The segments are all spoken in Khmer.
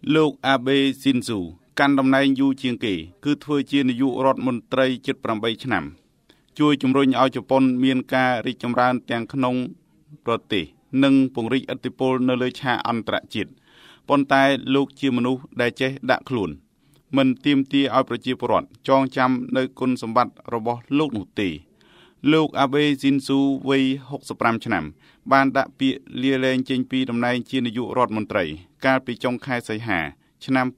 លោកអាបេស៊ីនស៊ូកាន់តំណែងយូរជាងគេគឺធ្វើជានាយករដ្ឋមន្ត្រីជិត8ឆ្នាំជួយជំរុញឲ្យជប៉ុនមានការរីកចម្រើនទាំងក្នុងប្រទេសនិងពង្រីកឥទ្ធិពលនៅលើឆាកអន្តរជាតិប៉ុន្តែលោកជាមនុស្សដែលចេះដាក់ខ្លួនមិនទាមទារឲ្យប្រជាពលរដ្ឋចងចាំនៅគុណសម្បត្តិរបស់លោកនោះទេលោកអាបេស៊ីនស៊ូវ័យ65ឆ្នាំបានដាក់ពាក្យលាលែងចេញពីតំណែងជានាយករដ្ឋមន្ត្រីកាលពីចុងខែសីហាឆ្នាំ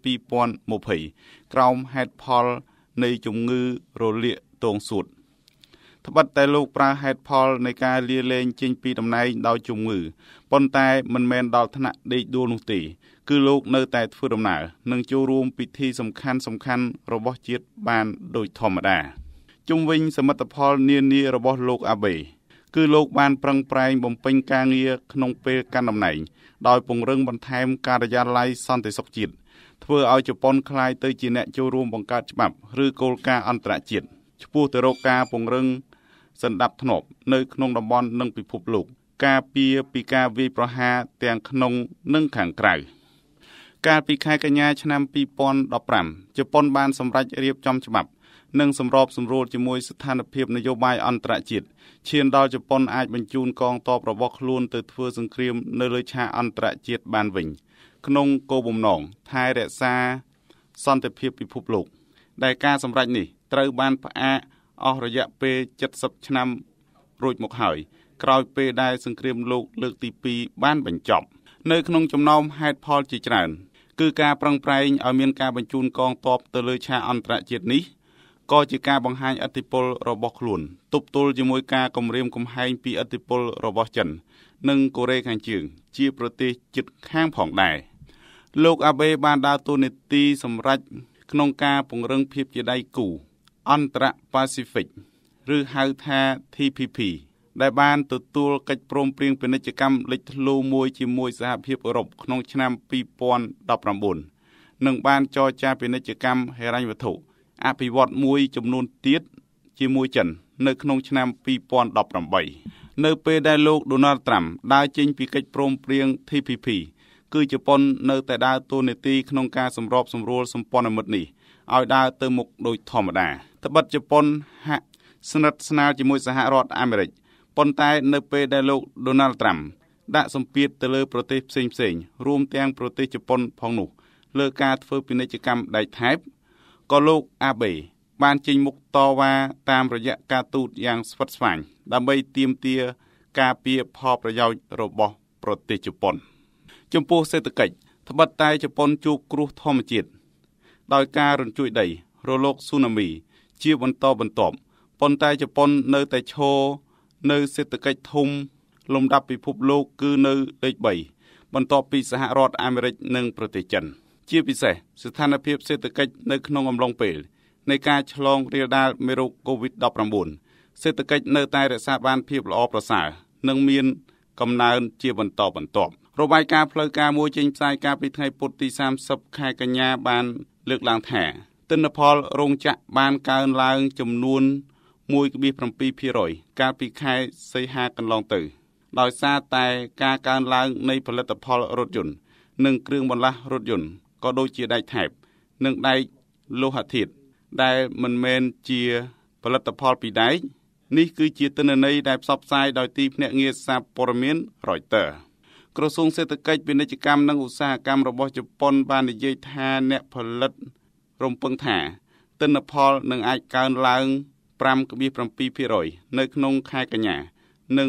2020ក្រោមហេតុផលនៃជំងឺរលាកទងសួតត្បិតតែលោកប្រើហេតុផលនៃការលាលែងចេញពីតំណែងដោយជំងឺប៉ុន្តែមិនមែនដល់ថ្នាក់ដេកដួលនោះទេគឺលោកនៅតែធ្វើដំណើរនិងចូលរួមពិធីសំខាន់របស់ជាតិបានដូចធម្មតាជុំវិញសមិទ្ធផលនានារបស់លោកអាបេគឺលោកបានប្រឹងប្រែងបំពេញការងារក្នុងពេលកាន់តំណែងដោយពង្រឹងបន្ថែមការិយាល័យសន្តិសុខជាតិធ្វើឲ្យជប៉ុនក្លាយទៅជាអ្នកចូលរួមបង្កើតច្បាប់ឬគោលការណ៍អន្តរជាតិឆ្ពោះទៅរកការពង្រឹងសន្តិភាពនៅក្នុងតំបន់និងពិភពលោកការពារពីការវាយប្រហារទាំងក្នុងនិងខាងក្រៅកាលពីខែកញ្ញាឆ្នាំ2015ជប៉ុនបានសម្រេចរៀបចំច្បាប់និងសម្របសម្រួលជាមួយស្ថានភាពនយោបាយអន្តរជាតិឈានដល់ជប៉ុនអាចបញ្ជូនកងទ័ពរបស់ខ្លួនទៅធ្វើសង្គ្រាមនៅលើឆាកអន្តរជាតិបានវិញក្នុងគោលបំណងថែរក្សាសន្តិភាពពិភពលោកដែលការសម្រេចនេះត្រូវបានផ្អាកអស់រយៈពេល70ឆ្នាំរួចមកហើយក្រោយពេលដែលសង្គ្រាមលោកលើកទី2បានបញ្ចប់នៅក្នុងចំណោមហេតុផលជាច្រើនគឺការប្រឹងប្រែងឲ្យមានការបញ្ជូនកងទ័ពទៅលើឆាកអន្តរជាតិនេះក៏ជាការបង្ហាញឥទ្ធិពលរបស់ខ្លួនទប់ទល់ជាមួយការគំរាមកំហែងពីឥទ្ធិពលរបស់ចិននិងកូរ៉េខាងជើងជាប្រទេសជិតខាងផងដែរលោកអាបេបានដើរតួនាទីសម្រេចក្នុងការពង្រឹងភាពជាដៃគូអន្តរប៉ាស៊ីហ្វិកឬហៅថា TPP ដែលបានទទួលកិច្ចព្រមព្រៀងពាណិជ្ជកម្មលេចធ្លោមួយជាមួយសហភាពអឺរ៉ុបក្នុងឆ្នាំ2019និងបានចរចាពាណិជ្ជកម្មហិរញ្ញវត្ថុអភិវឌ្ឍមួយចំនួនទៀតជាមួយចិននៅក្នុងឆ្នាំ2018នៅពេលដែលលោក Donald Trump ដើរចេញពីកិច្ចព្រមព្រៀង TPP គឺជប៉ុននៅតែដើរតួនាទីក្នុងការសម្របសម្រួលសម្ព័ន្ធមិត្តនេះឲ្យដើរទៅមុខដូចធម្មតាត្បិតជប៉ុនហាក់ស្និទ្ធស្នាលជាមួយសហរដ្ឋអាមេរិកប៉ុន្តែនៅពេលដែលលោក Donald Trump ដាក់សម្ពាធទៅលើប្រទេសផ្សេងៗរួមទាំងប្រទេសជប៉ុនផងនោះលើការធ្វើពាណិជ្ជកម្មដែកថែបក៏លោកអាបេបានចេញមុខតវ៉ាតាមរយៈការទូតយ៉ាងស្វិតស្វាញដើម្បីទាមទារការពារផលប្រយោជន៍របស់ប្រទេសជប៉ុនចំពោះសេដ្ឋកិច្ចត្បិតតែជប៉ុនជួបគ្រោះធម្មជាតិដោយការរញ្ជួយដីរលកស៊ូណាមីជាបន្តបន្ទាប់ប៉ុន្តែជប៉ុននៅតែឈរនៅសេដ្ឋកិច្ចធំលំដាប់ពិភពលោកគឺនៅលេខ3បន្ទាប់ពីសហរដ្ឋអាមេរិកនិងប្រទេសចិនជាពិសេសស្ថានភាពសេដ្ឋកិច្ចនៅក្នុងអំឡុងពេលនៃការឆ្លងរាលដាលមេរោគ COVID-19 សេដ្ឋកិច្ចនៅតែរក្សាបានភាពល្អប្រសើរនិងមានកំណើនជាបន្តបន្ទាប់របាយការណ៍ផ្លូវការមួយចេញផ្សាយកាលពីថ្ងៃពុធទី30ខែកញ្ញាបានលើកឡើងថាទិន្នផលរោងចក្របានកើនឡើងចំនួន 1.7% កាលពីខែសីហាកន្លងទៅដោយសារតែការកើនឡើងនៃផលិតផលរថយន្តនិងគ្រឿងបន្លាស់រថយន្តក៏ដូចជាដែកថែបនិងដែកលោហៈធាតុដែលមិនមែនជាផលិតផលពីដែកនេះគឺជាទិន្នន័យដែលផ្សព្វផ្សាយដោយទីភ្នាក់ងារសារព័ត៌មាន Reuters ក្រសួងសេដ្ឋកិច្ចពាណិជ្ជកម្មនិងឧស្សាហកម្មរបស់ជប៉ុនបាននិយាយថាអ្នកផលិតរំពឹងថាទិន្នផលនឹងអាចកើនឡើង 5.7% នៅក្នុងខែកញ្ញានិង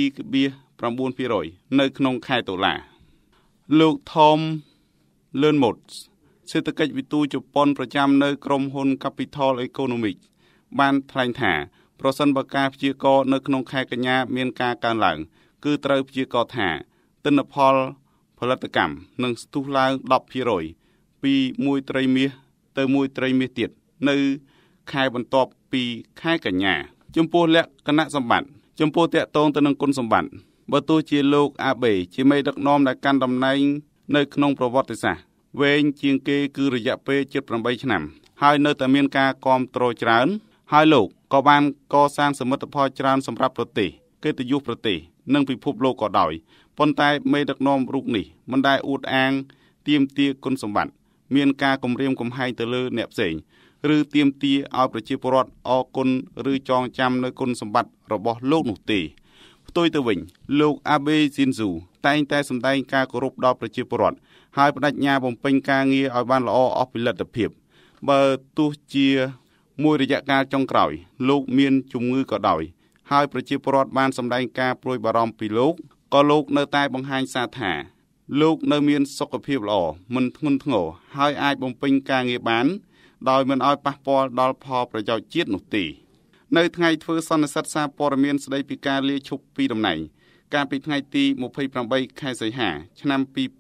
2.9% នៅក្នុងខែតុលាលោក Tom Lernmot សេដ្ឋកិច្ចវិទូជប៉ុនប្រចាំនៅក្រុមហ៊ុន Capital Economics បានថ្លែងថាប្រសិនបើការព្យាករណ៍នៅក្នុងខែកញ្ញាមានការកើនឡើងគឺត្រូវព្យាករណ៍ថាទិន្នផលផលិតកម្មនឹងស្ទុះឡើង 10% ពីមួយត្រីមាសទៅមួយត្រីមាសទៀតនៅខែបន្ទាប់ពីខែកញ្ញាចំពោះលក្ខណៈសម្បត្តិចំពោះតាក់ទងទៅនឹងគុណសម្បត្តិបើទោះជាលោកអាបេជាមេដឹកនាំដែលកាន់តំណែងនៅក្នុងប្រវត្តិសាស្ត្រវែងជាងគេគឺរយៈពេល78ឆ្នាំហើយនៅតែមានការគាំទ្រច្រើនហើយលោកក៏បានកសាងសមិទ្ធផលច្រើនសម្រាប់ប្រទេសកិត្តិយសប្រទេសនិងពិភពលោកក៏ដោយប៉ុន្តែមេដឹកនាំរូបនេះមិនដែលអួតអាងទាមទារគុណសម្បត្តិមានការគំរាមកំហែងទៅលើអ្នកផ្សេងឬទាមទារឲ្យប្រជាពលរដ្ឋអរគុណឬចងចាំនូវគុណសម្បត្តិរបស់លោកនោះទេផ្ទុយទៅវិញលោក Abe Shinzo តែងតែសម្ដែងការគោរពដល់ប្រជាពលរដ្ឋហើយបដិញ្ញាបំពេញការងារឲ្យបានល្អអស់ពីលទ្ធភាពបើទោះជាមួយរយៈកាលចុងក្រោយលោកមានជំងឺក៏ដោយហើយប្រជាពលរដ្ឋបានសម្ដែងការព្រួយបារម្ភពីលោកក៏លោកនៅតែបង្ហាញសារថាលោកនៅមានសុខភាពល្អមិនធ្ងន់ធ្ងរហើយអាចបំពេញការងារបានដោយមិនឲ្យប៉ះពាល់ដល់ផលប្រយោជន៍ជាតិនោះទេនៅថ្ងៃធ្វើសន្និសីទសារព័ត៌មានស្ដីពីការលាឈប់ពីតំណែងកាលពីថ្ងៃទី28ខែសីហាឆ្នាំ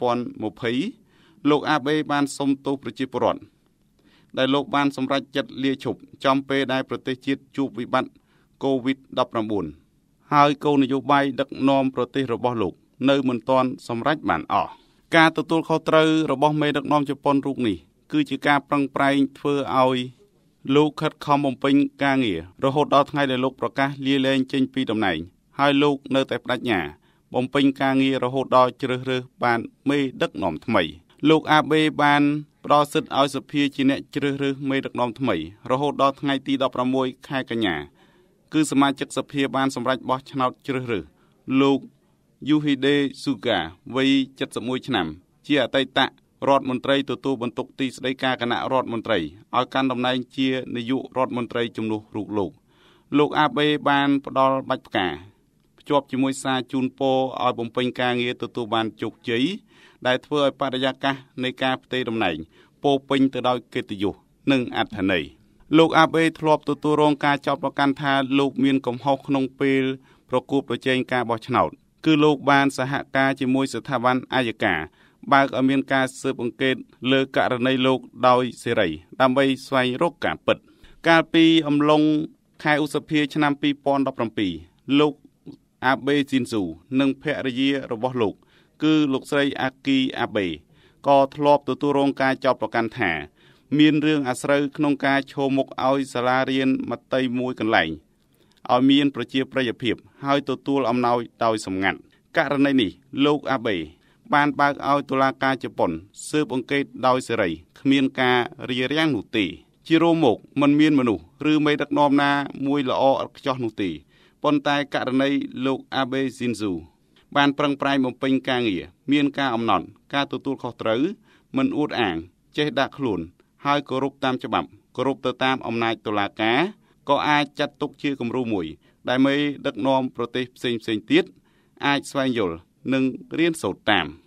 2020លោកអាបេបានសុំទោសប្រជាពលរដ្ឋដែលលោកបានសម្រេចចិត្តលាឈប់ចំពេលដែលប្រទេសជាតិជួបវិបត្តិ COVID-19 ហើយគោលនយោបាយដឹកនាំប្រទេសរបស់លោកនៅមិនទាន់សម្រេចបានអស់ការទទួលខុសត្រូវរបស់មេដឹកនាំជប៉ុនរូបនេះគឺជាការប្រឹងប្រែងធ្វើឲ្យលោកខិតខំបំពេញការងាររហូតដល់ថ្ងៃដែលលោកប្រកាសលាលែងចេញពីតំណែងហើយលោកនៅតែបដិញ្ញាបំពេញការងាររហូតដល់ជ្រើសរើសបានមេដឹកនាំថ្មីលោកអាបេបានផ្ដល់សិទ្ធិឲ្យសភាជាអ្នកជ្រើសរើសមេដឹកនាំថ្មីរហូតដល់ថ្ងៃទី16ខែកញ្ញាគឺសមាជិកសភាបានសម្រេចបោះឆ្នោតជ្រើសរើសលោកយូហ៊ីដេស៊ូកាវ័យ71ឆ្នាំជាអតីតរដ្ឋមន្ត្រីទទួលបន្ទុកទីស្តីការគណៈរដ្ឋមន្ត្រីឲ្យកាន់តំណែងជានាយករដ្ឋមន្ត្រីជំនួសរូបលោកអាបេបានផ្ដល់បាច់ផ្កាភ្ជាប់ជាមួយសារជូនពរឲ្យបំពេញការងារទទួលបានជោគជ័យដែលធ្វើឲ្យបរិយាកាសនៃការផ្ទេរតំណែងពោពេញទៅដោយកិត្តិយសនិងអត្ថន័យលោកអាបេធ្លាប់ទទួលរងការចោទប្រកាន់ថាលោកមានកំហុសក្នុងពេលប្រកួតប្រជែងការបោះឆ្នោតគឺលោកបានសហការជាមួយស្ថាប័នអាយកាបើកឲ្យមានការស៊ើបអង្កេតលើករណីលោកដោយសេរីដើម្បីស្វែងរកការពិតកាលពីអំឡុងខែឧសភាឆ្នាំ2017លោកអាបេស៊ីនស៊ូនិងភរិយារបស់លោកគឺលោកស្រីអាគីអាបេក៏ធ្លាប់ទទួលរងការចោទប្រកាន់ថាមានរឿងអាស្រូវក្នុងការឈរមុខឲ្យសាលារៀនមត្តេយមួយកន្លែងឲ្យមានប្រជាប្រិយភាពហើយទទួលអំណោយដោយសម្ងាត់ករណីនេះលោកអាបេបានបើកឲ្យតុលាការជប៉ុនស៊ើបអង្កេតដោយសេរីគ្មានការរារាំងនោះទេជារួមមកមិនមានមនុស្សឬមេដឹកនាំណាមួយល្អឥតខ្ចោះនោះទេប៉ុន្តែករណីលោកអាបេស៊ីនស៊ូបានប្រឹងប្រែងបំពេញការងារមានការអំណត់ការទទួលខុសត្រូវមិនអួតអាងចេះដាក់ខ្លួនហើយគោរពតាមច្បាប់គោរពទៅតាមអំណាចតុលាការក៏អាចចាត់ទុកជាគំរូមួយដែលមេដឹកនាំប្រទេសផ្សេងទៀតអាចស្វែងយល់និងរៀនសូត្រតាម